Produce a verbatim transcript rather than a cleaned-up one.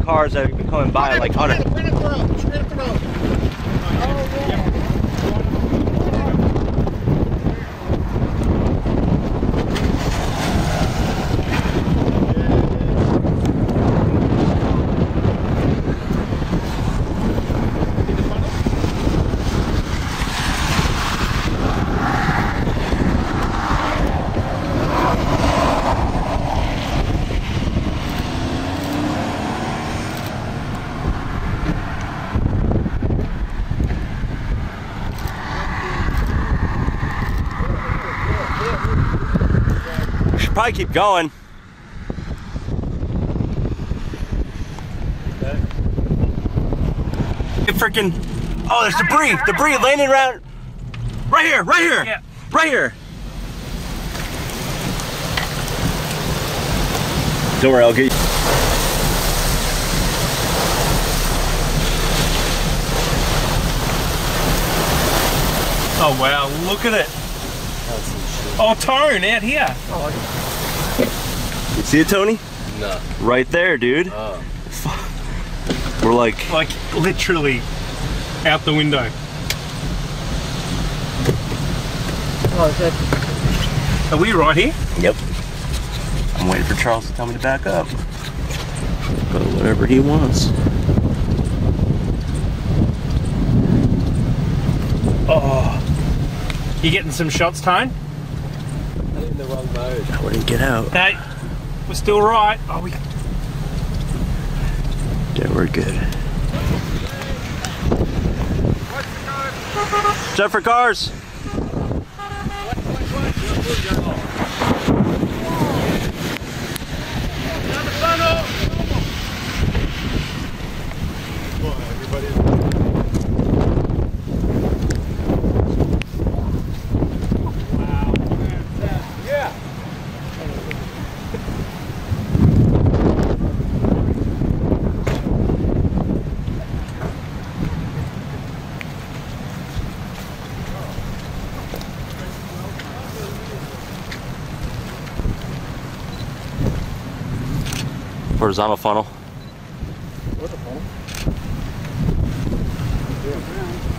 cars that have been coming by like on it. Probably keep going. Okay. Freaking! Oh, there's debris! Debris landing around. Right here! Right here! Yeah. Right here! Don't worry, I'll get you. Oh wow! Look at it. Oh, Tone out here. Oh. You see it, Tony? No. Right there, dude. Oh. We're like... Like, literally out the window. Oh, is that... Are we right here? Yep. I'm waiting for Charles to tell me to back up. Go whatever he wants. Oh. You getting some shots, Tone? In the wrong mode. I wouldn't get out. Hey, we're still right. Oh, we. Yeah, we're good. Check for cars. Horizontal funnel. What's a funnel? Yeah.